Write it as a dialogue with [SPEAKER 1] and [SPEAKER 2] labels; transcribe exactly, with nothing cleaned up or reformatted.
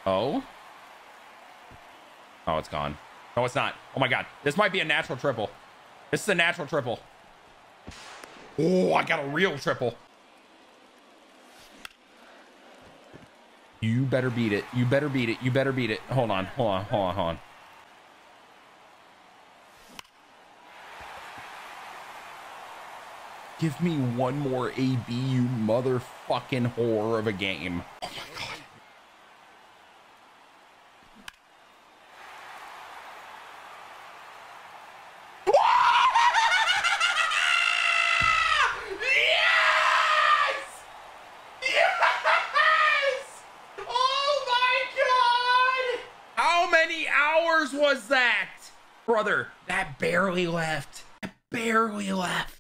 [SPEAKER 1] Oh. Oh, it's gone. No, it's not. Oh my God. This might be a natural triple. This is a natural triple. Oh, I got a real triple. You better beat it. You better beat it. You better beat it. Hold on. Hold on. Hold on. Hold on. Give me one more A B, you motherfucking whore of a game. Oh my God. Yes! Yes! Oh my God! How many hours was that? Brother, that barely left. That barely left.